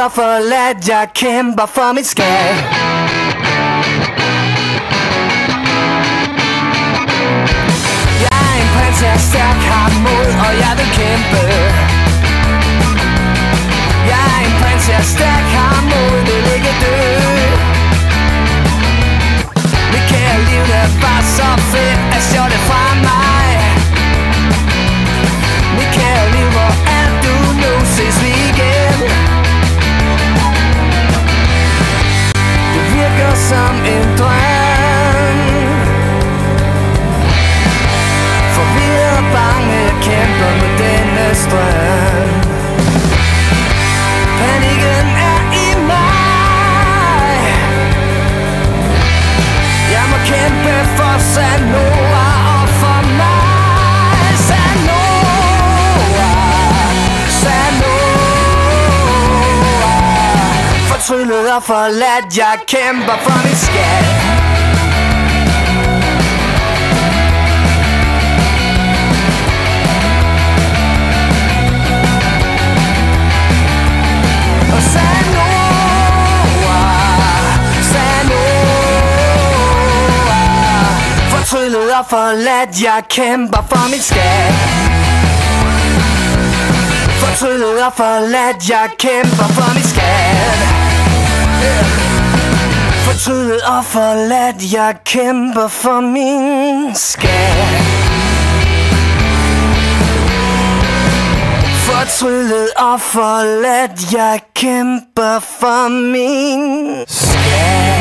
og forladt, jeg kæmper for mit skal. Jeg er en prins, jeg er stærk, har mod, og jeg vil kæmpe. Jeg er en prins, jeg er stærk, har mod, vil ikke dø. Mit kære liv, det er bare så fedt, at stjåle det fra mig. Mit kære liv, hvor er du nu, ses vi igen. Det virker som en drøm. Forvirret bange, jeg kæmper med denne strøm. Panikken er i mig. Jeg må kæmpe for Sanora og for mig. Sanora, Sanora. Fortryllet og forladt, jeg kæmper for mit skal. Fortryllet og forladt, jeg kæmper for mit skal. Fortryllet og forladt, jeg kæmper for mit skal. Fortryllet og forladt, jeg kæmper for min skal. Fortryllet og forladt, jeg kæmper for min skal.